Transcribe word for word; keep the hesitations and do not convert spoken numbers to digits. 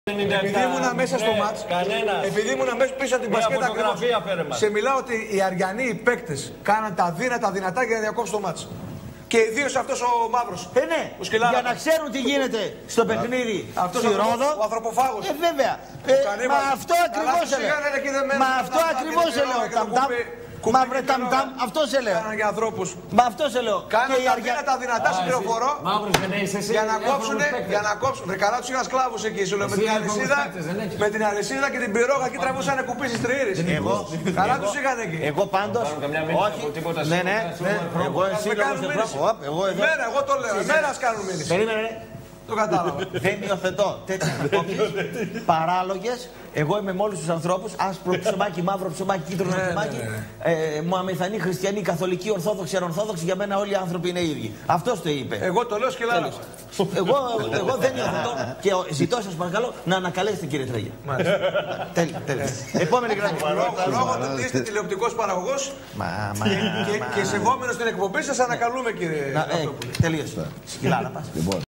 Επειδή ήμουν μέσα στο μάτς, επειδή ήμουν μέσα πίσω από την μπασκέτα ακριβώς, σε μιλάω ότι οι Αριανοί οι παίκτες κάναν τα δύνατα δυνατά για να διακόψουν το μάτς. Και ιδίως αυτός ο Μαύρος. Ε, ναι, για να ξέρουν τι γίνεται στο παιχνίδι στη Ρόδο. Ο ανθρωποφάγος. Ε, βέβαια. Ε, μα αυτό ακριβώς έλεγα. Μα αυτό ακριβώς έλεγα. Ταμ-ταμ. Μαύρε ταμ-ταμ. Αυτό σε λέω. Κάναν για ανθρώπους. Μα αυτό σε λέω. Κάναν τα δύνατα δυνατά στην πληροφορώ. Για να κόψουν. Για να κόψουν. Βρε καλά τους είχαν σκλάβους εκεί. Σου λέω με την αλυσίδα. Με την αλυσίδα και την πυρόγα εκεί τραβούσαν κουπί στις τριήρες. Εγώ. Καλά τους είχαν εκεί. Εγώ πάντως. Όχι. Ναι, ναι. Εγώ εσύ εγώ εδώ. Εμένα, εγώ το λέω. Εμένα κάνουν μήνυση. Περίμενε. Το κατάλαβα. Δεν υιοθετώ τέτοιες απόψεις παράλογες. Εγώ είμαι με όλους τους ανθρώπους. Άσπρο ψωμάκι, μαύρο ψωμάκι, κίτρινο ψωμάκι. Μωαμεθανοί, χριστιανοί, καθολικοί, ορθόδοξοι, ανορθόδοξοι. Για μένα όλοι οι άνθρωποι είναι ίδιοι. Αυτός το είπε. Εγώ το λέω σκελά. Εγώ, εγώ δεν υιοθετώ και ζητώ σας παρακαλώ να ανακαλέσετε κύριε Τρέγια. Τέλεια, τέλεια. Επόμενη γραμμή. Λόγω του ότι είστε τηλεοπτικός παραγωγός και σεβόμενος την εκπομπή σας ανακαλούμε κύριε. Τελείωσε. Σκυλά να πας.